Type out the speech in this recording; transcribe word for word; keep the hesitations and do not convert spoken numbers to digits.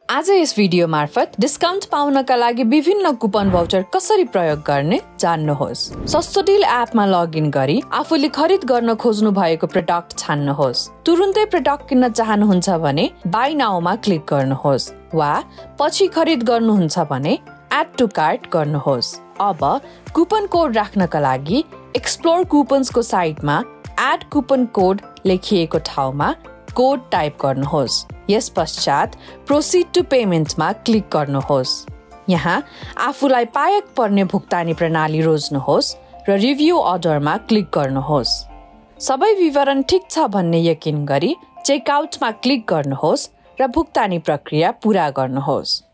आज यस भिडियो मार्फत डिस्काउन्ट पाउनका लागि विभिन्न कुपन भाउचर कसरी प्रयोग गर्ने जान्नुहोस्। सस्तोडील एपमा लगइन गरी आफूले खरिद गर्न खोज्नु भएको प्रडक्ट छान्नुहोस्। तुरुन्तै प्रडक्ट किन्न चाहनुहुन्छ भने बाइ नाउमा क्लिक गर्नुहोस् वा पछि खरिद गर्नुहुन्छ भने एड टु कार्ट गर्नुहोस्। अब कुपन कोड राख्नका लागि एक्सप्लोर कुपन्सको साइटमा एड कुपन कोड लेखिएको ठाउँमा कोड टाइप गर्नुहोस्। यस पश्चात प्रोसिड टु पेमेन्टमा क्लिक गर्नुहोस्। यहाँ आफूलाई पायक पर्ने भुक्तानी प्रणाली रोज्नुहोस् र रिभ्यू अर्डरमा क्लिक गर्नुहोस्। सबै विवरण ठिक छ भन्ने यकिन गरी चेकआउटमा क्लिक गर्नुहोस् र भुक्तानी प्रक्रिया पूरा गर्नुहोस्।